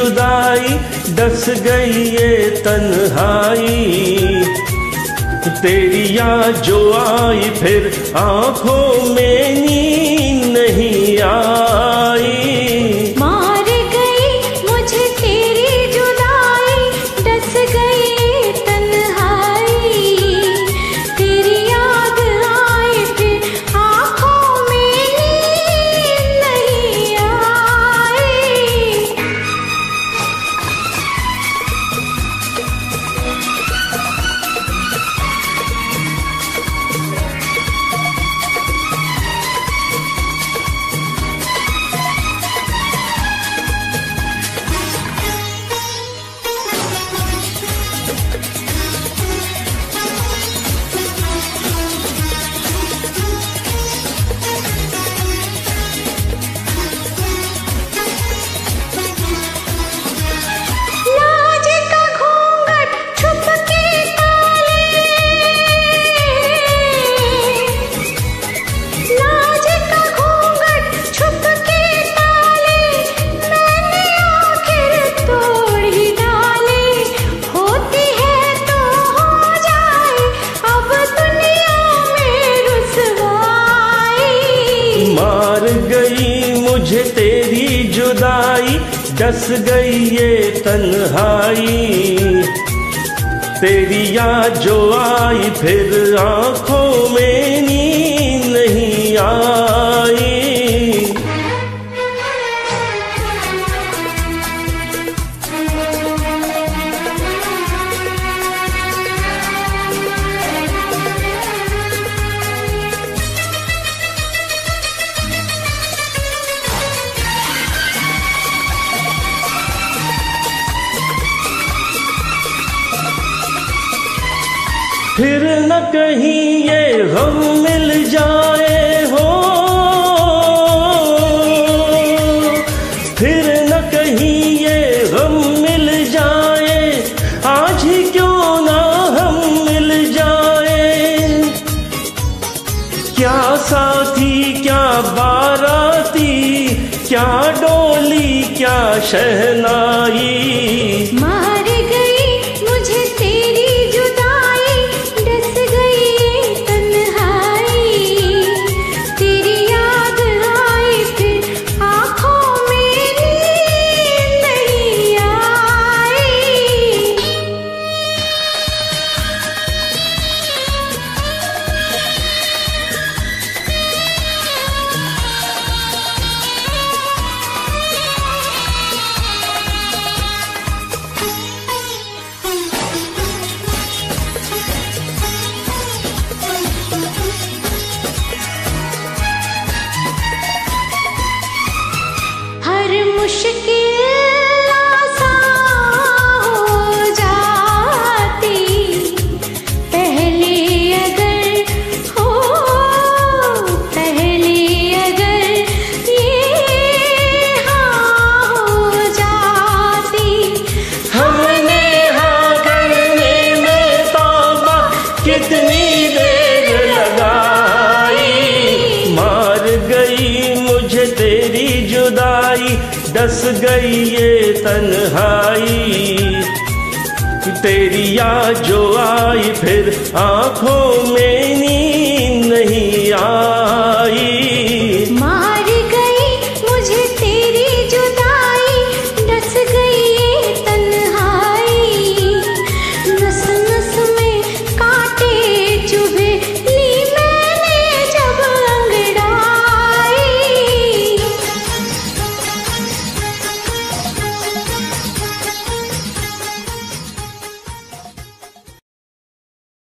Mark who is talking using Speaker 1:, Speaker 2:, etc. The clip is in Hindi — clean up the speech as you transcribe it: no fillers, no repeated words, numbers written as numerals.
Speaker 1: जुदाई, डस गई ये तन्हाई। तेरी याद जो आई फिर आंखों में नींद नहीं आई।
Speaker 2: मार गई मुझे तेरी जुदाई, डस गई तन्हाई। तेरी याद आई फिर आंखों में नींद नहीं आई।
Speaker 1: मुझे तेरी जुदाई, डस गई ये तन्हाई। तेरी याद जो आई फिर आंखों में नींद नहीं आई। फिर न कहीं ये गम मिल जाए हो, फिर न कहीं ये गम मिल जाए। आज ही क्यों ना हम मिल जाए। क्या साथी क्या बाराती, क्या डोली क्या शहनाई।
Speaker 2: मुश्किल आसान हो जाती पहले अगर हो, पहले अगर ये हाँ हो जाती।
Speaker 1: हमने हाँ करने में तौबा कितनी देर लगाई। मार गई मुझे तेरी जुदाई, डस गई ये तन्हाई। तेरी याद जो आई फिर आंखों में नींद नहीं आई।